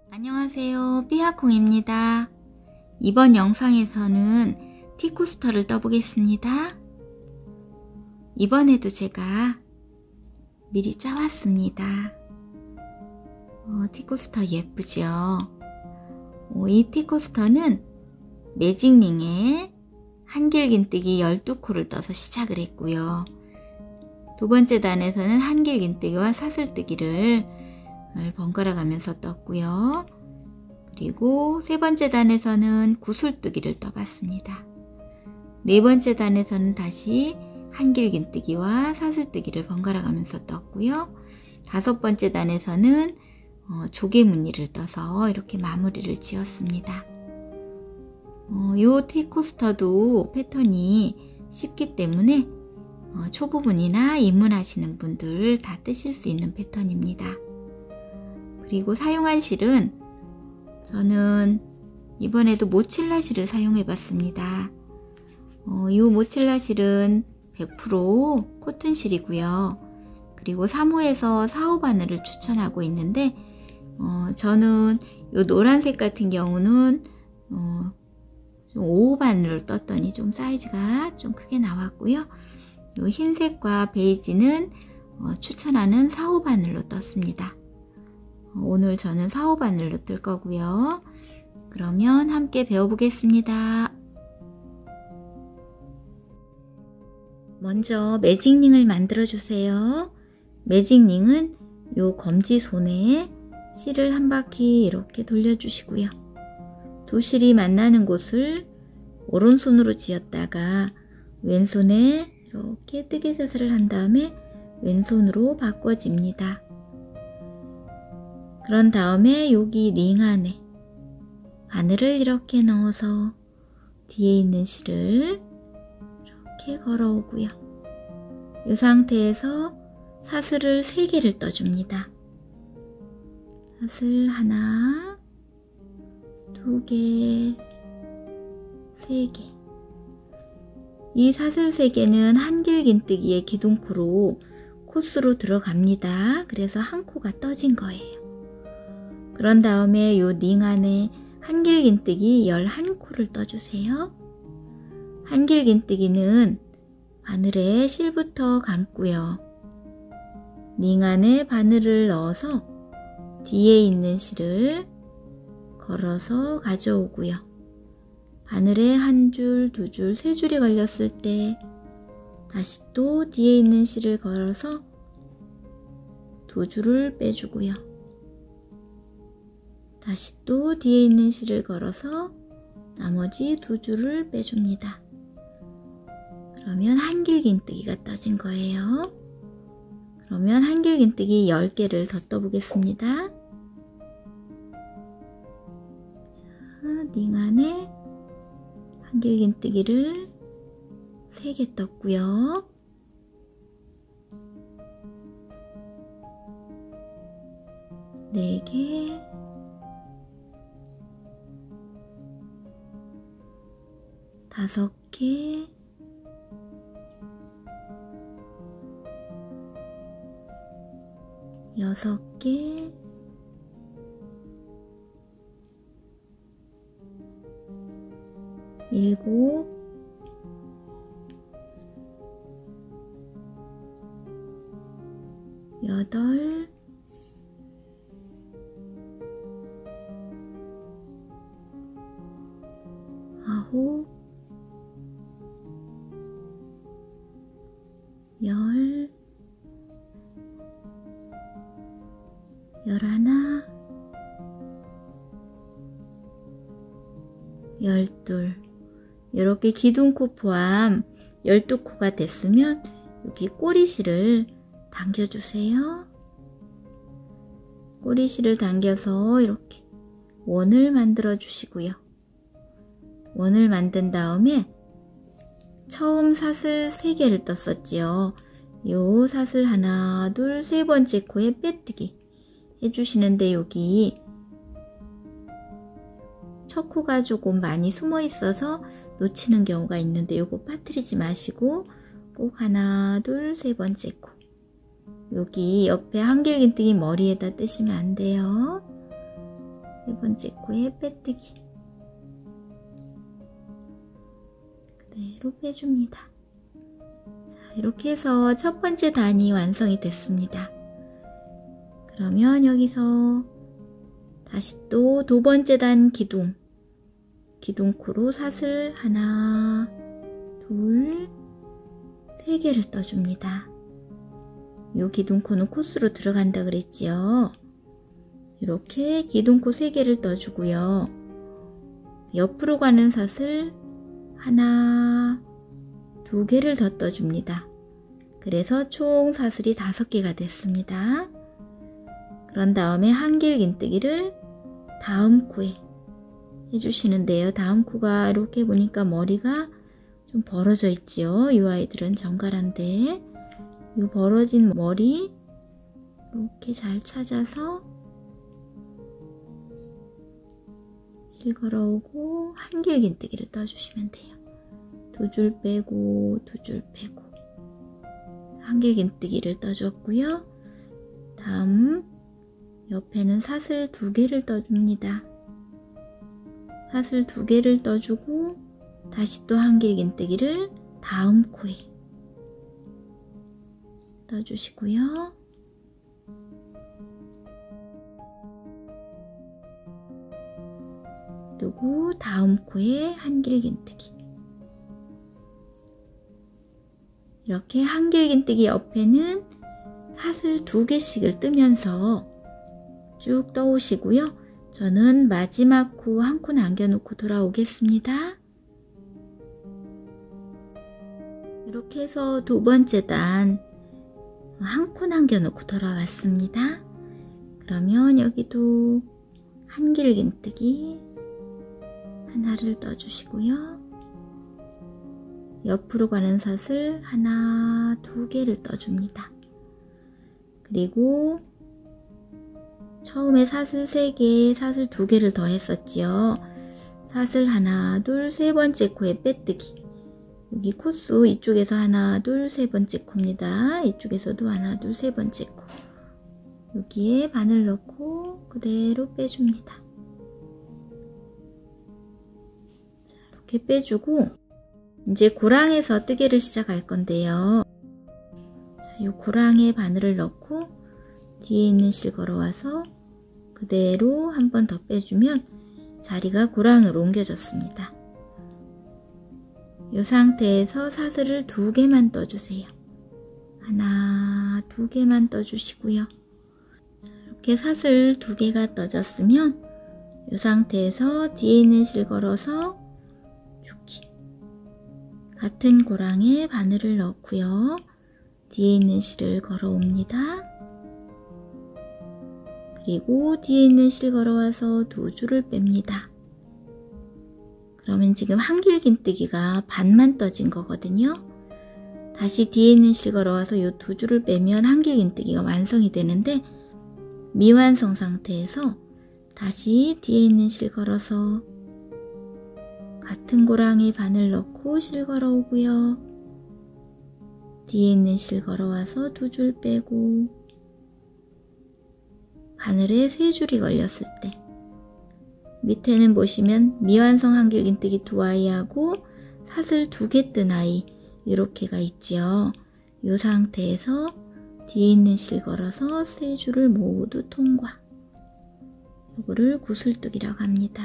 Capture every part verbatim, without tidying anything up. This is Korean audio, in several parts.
안녕하세요, 삐아콩입니다. 이번 영상에서는 티코스터를 떠보겠습니다. 이번에도 제가 미리 짜왔습니다. 어, 티코스터 예쁘죠? 어, 이 티코스터는 매직링에 한길긴뜨기 열두 코를 떠서 시작을 했고요. 두 번째 단에서는 한길긴뜨기와 사슬뜨기를 번갈아 가면서 떴고요. 그리고 세 번째 단에서는 구슬뜨기를 떠봤습니다. 네 번째 단에서는 다시 한길긴뜨기와 사슬뜨기를 번갈아 가면서 떴고요. 다섯 번째 단에서는 어, 조개무늬를 떠서 이렇게 마무리를 지었습니다. 어, 이 티코스터도 패턴이 쉽기 때문에 어, 초보분이나 입문하시는 분들 다 뜨실 수 있는 패턴입니다. 그리고 사용한 실은 저는 이번에도 모칠라 실을 사용해 봤습니다. 어, 이 모칠라 실은 백 퍼센트 코튼 실이고요. 그리고 삼 호에서 사 호 바늘을 추천하고 있는데 어, 저는 이 노란색 같은 경우는 어, 좀 오 호 바늘을 떴더니 좀 사이즈가 좀 크게 나왔고요. 이 흰색과 베이지는 어, 추천하는 사 호 바늘로 떴습니다. 오늘 저는 사 호 바늘로 뜰 거고요. 그러면 함께 배워보겠습니다. 먼저 매직링을 만들어 주세요. 매직링은 요 검지손에 실을 한 바퀴 이렇게 돌려주시고요. 두 실이 만나는 곳을 오른손으로 쥐었다가 왼손에 이렇게 뜨개자세를 한 다음에 왼손으로 바꿔줍니다. 그런 다음에 여기 링 안에 바늘을 이렇게 넣어서 뒤에 있는 실을 이렇게 걸어오고요. 이 상태에서 사슬을 세 개를 떠줍니다. 사슬 하나, 두 개, 세 개. 이 사슬 세 개는 한길긴뜨기의 기둥코로 코스로 들어갑니다. 그래서 한 코가 떠진 거예요. 그런 다음에 이 링 안에 한길긴뜨기 열한 코를 떠주세요. 한길긴뜨기는 바늘에 실부터 감고요. 링 안에 바늘을 넣어서 뒤에 있는 실을 걸어서 가져오고요. 바늘에 한 줄, 두 줄, 세 줄이 걸렸을 때 다시 또 뒤에 있는 실을 걸어서 두 줄을 빼주고요. 다시 또 뒤에 있는 실을 걸어서 나머지 두 줄을 빼줍니다. 그러면 한길긴뜨기가 떠진 거예요. 그러면 한길긴뜨기 열 개를 더 떠보겠습니다. 자, 링 안에 한길긴뜨기를 세 개 떴고요. 네 개, 다섯 개, 여섯 개, 일곱, 여덟, 아홉, 열, 열하나, 열둘. 이렇게 기둥코 포함 열두 코가 됐으면 여기 꼬리실을 당겨주세요. 꼬리실을 당겨서 이렇게 원을 만들어 주시고요. 원을 만든 다음에 처음 사슬 세 개를 떴었지요. 요 사슬 하나, 둘, 세 번째 코에 빼뜨기 해주시는데 여기 첫 코가 조금 많이 숨어 있어서 놓치는 경우가 있는데 요거 빠뜨리지 마시고 꼭 하나, 둘, 세 번째 코 여기 옆에 한길긴뜨기 머리에다 뜨시면 안 돼요. 번째 코에 빼뜨기. 그대로 빼줍니다. 자, 이렇게 해서 첫 번째 단이 완성이 됐습니다. 그러면 여기서 다시 또 두 번째 단 기둥, 기둥코로 사슬 하나, 둘, 세 개를 떠줍니다. 요 기둥코는 코스로 들어간다 그랬지요. 이렇게 기둥코 세 개를 떠주고요. 옆으로 가는 사슬 하나, 두 개를 더 떠줍니다. 그래서 총 사슬이 다섯 개가 됐습니다. 그런 다음에 한길긴뜨기를 다음 코에 해주시는데요. 다음 코가 이렇게 보니까 머리가 좀 벌어져 있지요. 이 아이들은 정갈한데 이 벌어진 머리 이렇게 잘 찾아서 실 걸어오고 한길긴뜨기를 떠주시면 돼요. 두 줄 빼고 두 줄 빼고 한길긴뜨기를 떠줬고요. 다음 옆에는 사슬 두 개를 떠줍니다. 사슬 두 개를 떠주고 다시 또 한길긴뜨기를 다음 코에 떠주시고요. 뜨고 다음 코에 한길긴뜨기. 이렇게 한길긴뜨기 옆에는 사슬 두 개씩을 뜨면서 쭉 떠오시고요. 저는 마지막 코 한 코 남겨놓고 돌아오겠습니다. 이렇게 해서 두 번째 단 한 코 남겨놓고 돌아왔습니다. 그러면 여기도 한길긴뜨기 하나를 떠주시고요. 옆으로 가는 사슬 하나, 두 개를 떠줍니다. 그리고 처음에 사슬 세 개, 사슬 두 개를 더 했었지요. 사슬 하나, 둘, 세 번째 코에 빼뜨기. 여기 코수 이쪽에서 하나, 둘, 세 번째 코입니다. 이쪽에서도 하나, 둘, 세 번째 코. 여기에 바늘 넣고 그대로 빼줍니다. 자, 이렇게 빼주고 이제 고랑에서 뜨개를 시작할 건데요. 자, 이 고랑에 바늘을 넣고 뒤에 있는 실 걸어와서 그대로 한 번 더 빼주면 자리가 고랑으로 옮겨졌습니다. 이 상태에서 사슬을 두 개만 떠주세요. 하나, 두 개만 떠주시고요. 이렇게 사슬 두 개가 떠졌으면 이 상태에서 뒤에 있는 실 걸어서 이렇게 같은 고랑에 바늘을 넣고요. 뒤에 있는 실을 걸어옵니다. 그리고 뒤에 있는 실 걸어와서 두 줄을 뺍니다. 그러면 지금 한길긴뜨기가 반만 떠진 거거든요. 다시 뒤에 있는 실 걸어와서 이 두 줄을 빼면 한길긴뜨기가 완성이 되는데 미완성 상태에서 다시 뒤에 있는 실 걸어서 같은 고랑에 바늘 넣고 실 걸어오고요. 뒤에 있는 실 걸어와서 두 줄 빼고 바늘에 세 줄이 걸렸을 때 밑에는 보시면 미완성 한길긴뜨기 두 아이하고 사슬 두 개 뜬 아이 이렇게가 있지요. 이 상태에서 뒤에 있는 실 걸어서 세 줄을 모두 통과. 이거를 구슬뜨기라고 합니다.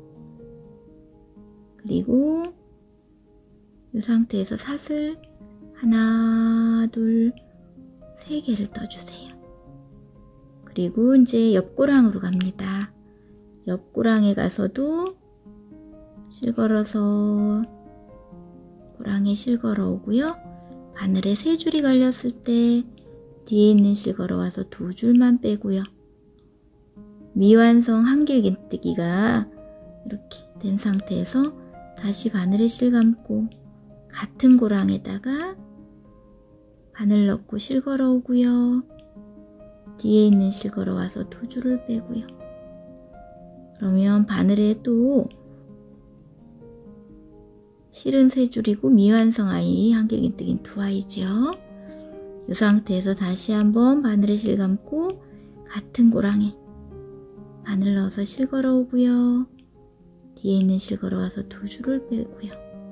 그리고 이 상태에서 사슬 하나, 둘, 세 개를 떠주세요. 그리고 이제 옆고랑으로 갑니다. 옆고랑에 가서도 실 걸어서 고랑에 실 걸어 오고요. 바늘에 세 줄이 걸렸을 때 뒤에 있는 실 걸어와서 두 줄만 빼고요. 미완성 한길긴뜨기가 이렇게 된 상태에서 다시 바늘에 실 감고 같은 고랑에다가 바늘 넣고 실 걸어 오고요. 뒤에 있는 실 걸어와서 두 줄을 빼고요. 그러면 바늘에 또 실은 세 줄이고 미완성 아이 한길긴뜨기는 두 아이죠. 이 상태에서 다시 한번 바늘에 실 감고 같은 고랑에 바늘 넣어서 실 걸어오고요. 뒤에 있는 실 걸어와서 두 줄을 빼고요.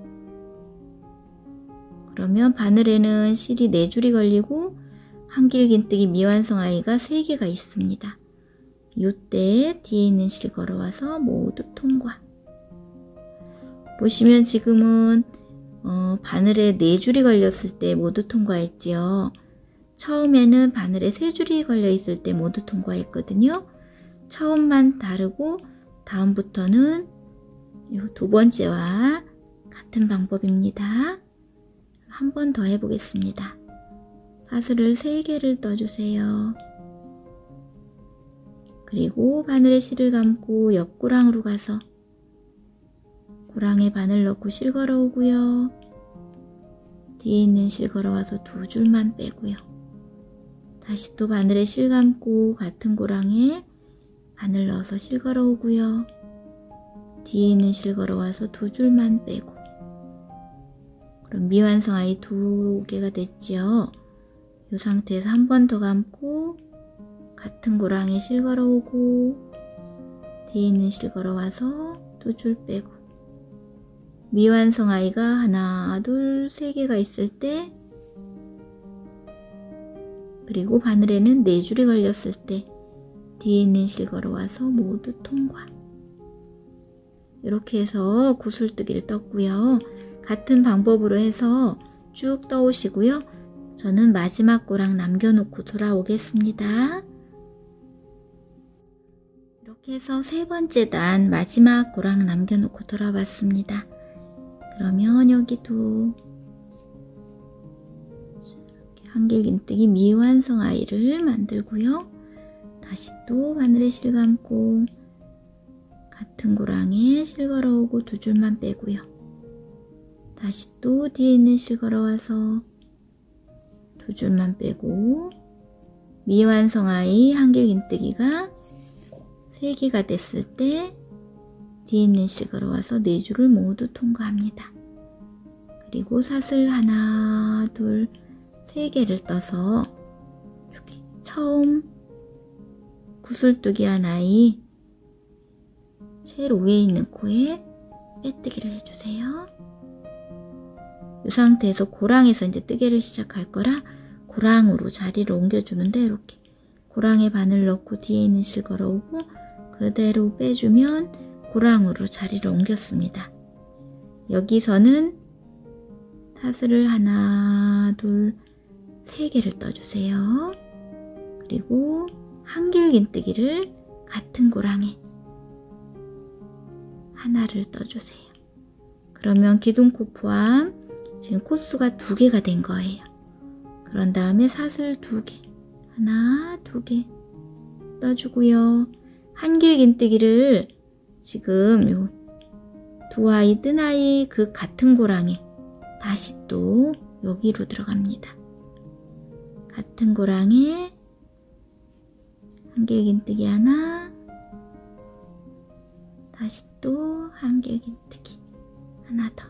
그러면 바늘에는 실이 네 줄이 걸리고 한길긴뜨기 미완성 아이가 세 개가 있습니다. 이때 뒤에 있는 실 걸어와서 모두 통과. 보시면 지금은 어, 바늘에 네 줄이 걸렸을 때 모두 통과했지요. 처음에는 바늘에 세 줄이 걸려 있을 때 모두 통과했거든요. 처음만 다르고 다음부터는 이 두 번째와 같은 방법입니다. 한 번 더 해보겠습니다. 사슬을 세 개를 떠주세요. 그리고 바늘에 실을 감고 옆고랑으로 가서 고랑에 바늘 넣고 실 걸어오고요. 뒤에 있는 실 걸어와서 두 줄만 빼고요. 다시 또 바늘에 실 감고 같은 고랑에 바늘 넣어서 실 걸어오고요. 뒤에 있는 실 걸어와서 두 줄만 빼고. 그럼 미완성 아이 두 개가 됐지요. 이 상태에서 한 번 더 감고 같은 고랑에 실 걸어오고 뒤에 있는 실 걸어와서 두 줄 빼고. 미완성 아이가 하나, 둘, 세 개가 있을 때, 그리고 바늘에는 네 줄이 걸렸을 때 뒤에 있는 실 걸어와서 모두 통과. 이렇게 해서 구슬뜨기를 떴고요. 같은 방법으로 해서 쭉 떠오시고요. 저는 마지막 고랑 남겨놓고 돌아오겠습니다. 이렇게 해서 세 번째 단 마지막 고랑 남겨놓고 돌아왔습니다. 그러면 여기도 이렇게 한길긴뜨기 미완성 아이를 만들고요. 다시 또 바늘에 실 감고 같은 고랑에 실 걸어오고 두 줄만 빼고요. 다시 또 뒤에 있는 실 걸어와서 두 줄만 빼고 미완성 아이 한길긴뜨기가 세 개가 됐을 때 뒤에 있는 실 걸어와서 네 줄을 모두 통과합니다. 그리고 사슬 하나, 둘, 세 개를 떠서 여기 처음 구슬뜨기 한 아이 제일 위에 있는 코에 빼뜨기를 해주세요. 이 상태에서 고랑에서 이제 뜨개를 시작할 거라 고랑으로 자리를 옮겨주는데 이렇게 고랑에 바늘 넣고 뒤에 있는 실 걸어오고 그대로 빼주면 고랑으로 자리를 옮겼습니다. 여기서는 사슬을 하나, 둘, 세 개를 떠주세요. 그리고 한길긴뜨기를 같은 고랑에 하나를 떠주세요. 그러면 기둥코 포함 지금 코수가 두 개가 된 거예요. 그런 다음에 사슬 두 개, 하나, 두 개 떠주고요. 한길긴뜨기를 지금 요 두 아이 뜬 아이 그 같은 고랑에 다시 또 여기로 들어갑니다. 같은 고랑에 한길긴뜨기 하나, 다시 또 한길긴뜨기 하나 더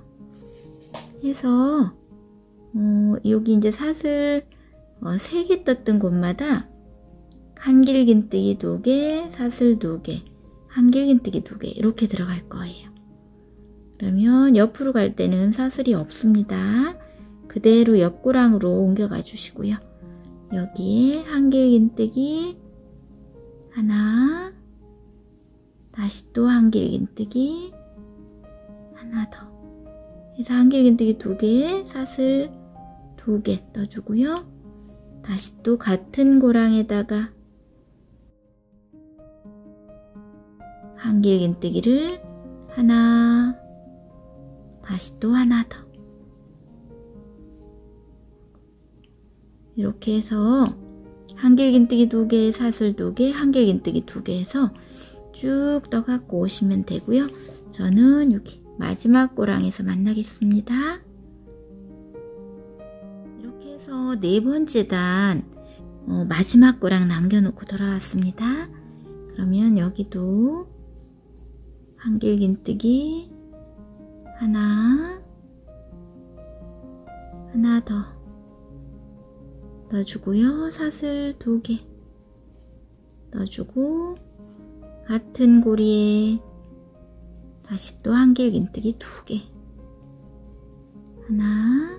해서 어, 여기 이제 사슬 어, 세 개 떴던 곳마다 한길긴뜨기 두 개, 사슬 두 개, 한길긴뜨기 두 개 이렇게 들어갈 거예요. 그러면 옆으로 갈 때는 사슬이 없습니다. 그대로 옆고랑으로 옮겨가 주시고요. 여기에 한길긴뜨기 하나, 다시 또 한길긴뜨기 하나 더 해서 한길긴뜨기 두 개, 사슬 두 개 떠주고요. 다시 또 같은 고랑에다가 한길긴뜨기를 하나, 다시 또 하나 더 이렇게 해서 한길긴뜨기 두 개, 사슬 두 개, 한길긴뜨기 두 개 해서 쭉 떠갖고 오시면 되고요. 저는 여기 마지막 고랑에서 만나겠습니다. 이렇게 해서 네 번째 단 어, 마지막 고랑 남겨놓고 돌아왔습니다. 그러면 여기도 한길긴뜨기 하나, 하나 더 넣어주고요. 사슬 두 개 넣어주고 같은 고리에 다시 또 한길긴뜨기 두 개. 하나,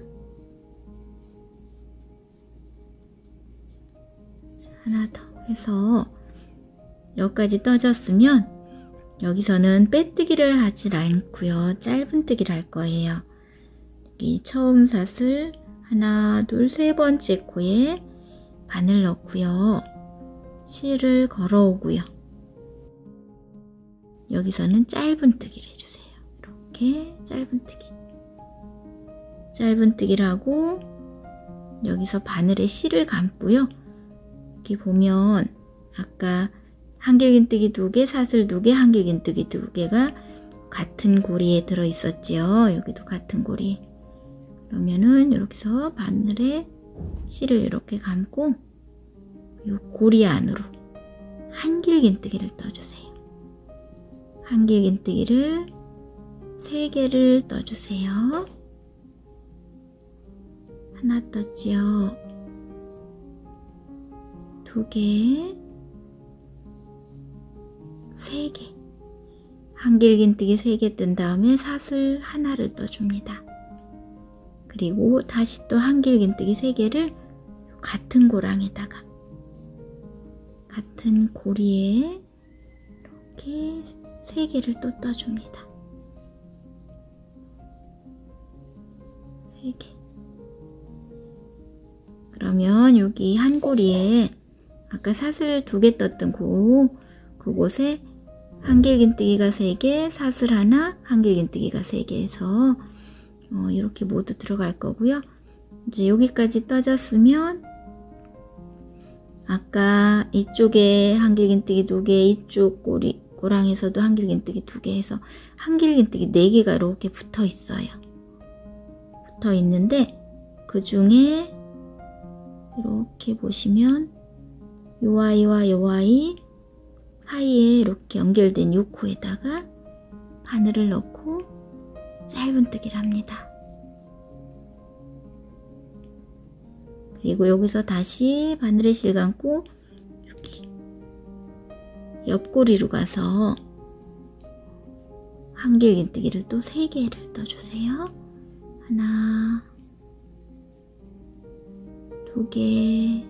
하나 더 해서 여기까지 떠졌으면 여기서는 빼뜨기를 하질 않고요. 짧은뜨기를 할 거예요. 여기 처음 사슬 하나, 둘, 세 번째 코에 바늘 넣고요. 실을 걸어오고요. 여기서는 짧은뜨기를 해주세요. 이렇게 짧은뜨기. 짧은뜨기를 하고 여기서 바늘에 실을 감고요. 여기 보면 아까 한길긴뜨기 두 개, 사슬 두 개, 한길긴뜨기 두 개가 같은 고리에 들어 있었지요. 여기도 같은 고리. 그러면은 이렇게 해서 바늘에 실을 이렇게 감고 이 고리 안으로 한길긴뜨기를 떠주세요. 한길긴뜨기를 세 개를 떠주세요. 하나 떴지요. 두 개, 세 개. 한길긴뜨기 세 개 뜬 다음에 사슬 하나를 떠줍니다. 그리고 다시 또 한길긴뜨기 세 개를 같은 고랑에다가 같은 고리에 이렇게 세 개를 또 떠줍니다. 세 개. 그러면 여기 한 고리에 아까 사슬 두 개 떴던 곳, 그곳에 한길긴뜨기가 세 개, 사슬 하나, 한길긴뜨기가 세 개 해서 어, 이렇게 모두 들어갈 거고요. 이제 여기까지 떠졌으면 아까 이쪽에 한길긴뜨기 두 개, 이쪽 꼬리, 고랑에서도 한길긴뜨기 두 개 해서 한길긴뜨기 네 개가 이렇게 붙어 있어요. 붙어 있는데 그 중에 이렇게 보시면 요 아이와 요 아이 사이에 이렇게 연결된 요 코에다가 바늘을 넣고 짧은뜨기를 합니다. 그리고 여기서 다시 바늘에 실 감고 여기 옆고리로 가서 한길긴뜨기를 또 세 개를 떠주세요. 하나, 두 개,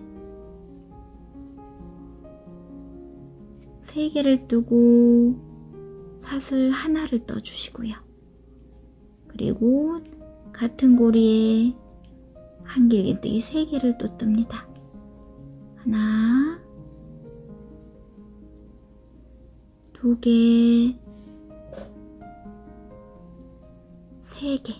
세 개를 뜨고 사슬 하나를 떠주시고요. 그리고 같은 고리에 한길긴뜨기 세 개를 또 뜹니다. 하나, 두 개, 세 개.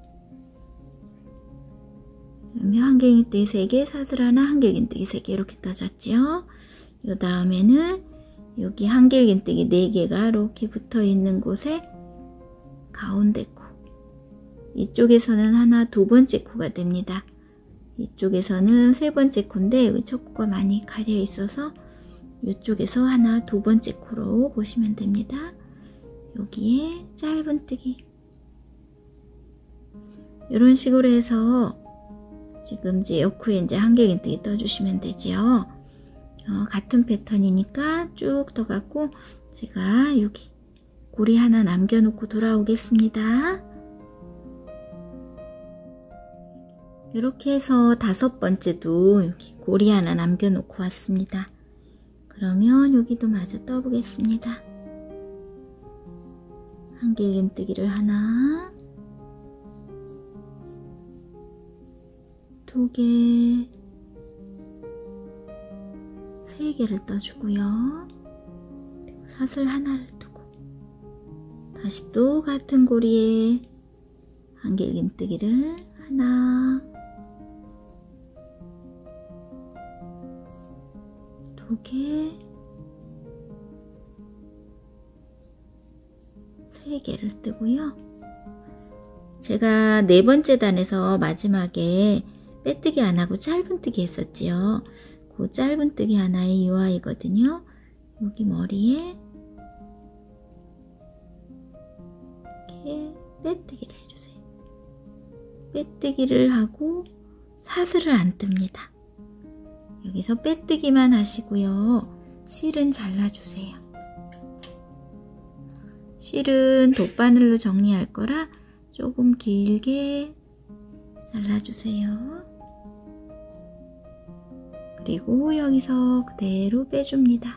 그러면 한길긴뜨기 세 개, 사슬 하나, 한길긴뜨기 세 개 이렇게 떠졌지요. 요 다음에는 여기 한길긴뜨기 네 개가 이렇게 붙어 있는 곳에 가운데 코. 이쪽에서는 하나 두 번째 코가 됩니다. 이쪽에서는 세 번째 코인데 여기 첫 코가 많이 가려 있어서 이쪽에서 하나 두 번째 코로 보시면 됩니다. 여기에 짧은뜨기. 이런 식으로 해서 지금 이제 옆코에 이제 한길긴뜨기 떠주시면 되지요. 어, 같은 패턴이니까 쭉 떠갖고 제가 여기 고리 하나 남겨놓고 돌아오겠습니다. 이렇게 해서 다섯 번째도 여기 고리 하나 남겨놓고 왔습니다. 그러면 여기도 마저 떠보겠습니다. 한길긴뜨기를 하나, 두 개, 세 개를 떠주고요. 그리고 사슬 하나를 뜨고 다시 또 같은 고리에 한길긴뜨기를 하나, 두 개, 세 개를 뜨고요. 제가 네 번째 단에서 마지막에 빼뜨기 안 하고 짧은뜨기 했었지요. 그 짧은뜨기 하나의 이 아이거든요. 여기 머리에 이렇게 빼뜨기를 해주세요. 빼뜨기를 하고 사슬을 안 뜹니다. 여기서 빼뜨기만 하시고요. 실은 잘라주세요. 실은 돗바늘로 정리할 거라 조금 길게 잘라주세요. 그리고 여기서 그대로 빼줍니다.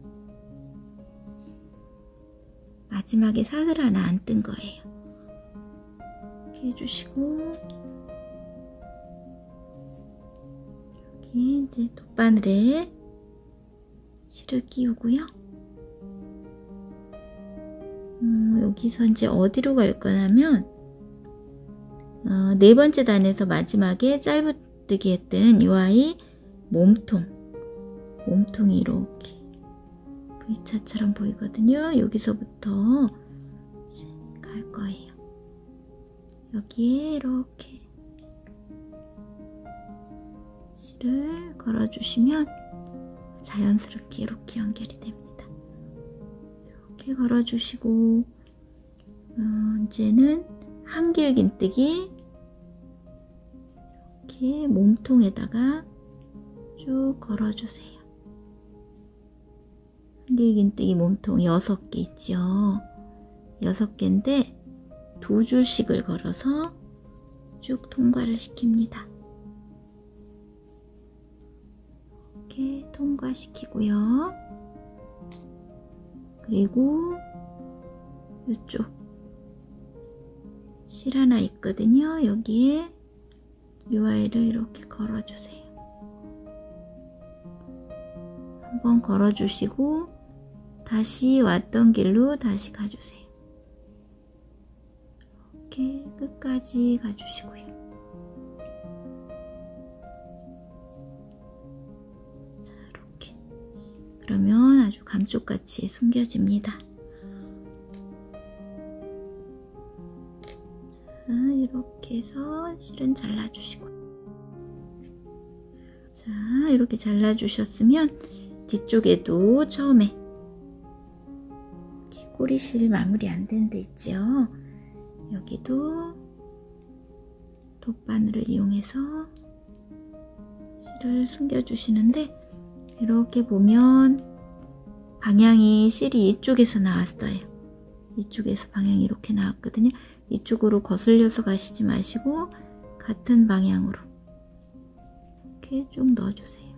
마지막에 사슬 하나 안 뜬 거예요. 이렇게 해주시고 여기 이제 돗바늘에 실을 끼우고요. 음, 여기서 이제 어디로 갈 거냐면 어, 네 번째 단에서 마지막에 짧은뜨기 했던 이 아이 몸통 몸통이 이렇게 브이자처럼 보이거든요. 여기서부터 이제 갈 거예요. 여기에 이렇게 실을 걸어주시면 자연스럽게 이렇게 연결이 됩니다. 이렇게 걸어주시고 어, 이제는 한길긴뜨기 이렇게 몸통에다가 쭉 걸어주세요. 한길긴뜨기 몸통 여섯 개 있죠. 여섯 개인데 두 줄씩을 걸어서 쭉 통과를 시킵니다. 이렇게 통과시키고요. 그리고 이쪽 실 하나 있거든요. 여기에 이 아이를 이렇게 걸어주세요. 한번 걸어주시고 다시 왔던 길로 다시 가주세요. 이렇게 끝까지 가주시고요. 자, 이렇게 그러면 아주 감쪽같이 숨겨집니다. 자, 이렇게 해서 실은 잘라주시고, 자, 이렇게 잘라주셨으면 뒤쪽에도 처음에 꼬리실 마무리 안 된 데 있죠. 여기도 돗바늘을 이용해서 실을 숨겨주시는데 이렇게 보면 방향이 실이 이쪽에서 나왔어요. 이쪽에서 방향이 이렇게 나왔거든요. 이쪽으로 거슬려서 가시지 마시고 같은 방향으로 이렇게 쭉 넣어주세요.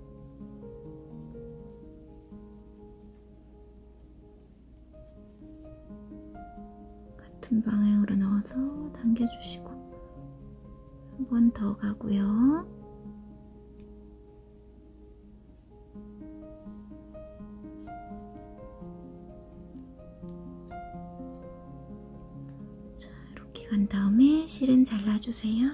같은 방향으로 넣어서 당겨주시고 한 번 더 가고요. 자, 이렇게 간 다음에 실은 잘라주세요.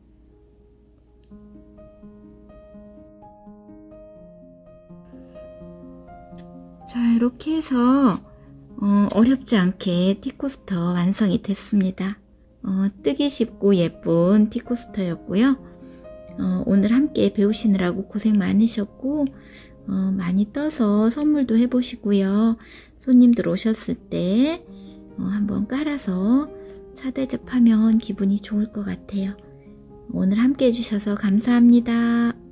자, 이렇게 해서 어, 어렵지 않게 티코스터 완성이 됐습니다. 어, 뜨기 쉽고 예쁜 티코스터였고요. 어, 오늘 함께 배우시느라고 고생 많으셨고 어, 많이 떠서 선물도 해보시고요. 손님들 오셨을 때 어, 한번 깔아서 차 대접하면 기분이 좋을 것 같아요. 오늘 함께 해주셔서 감사합니다.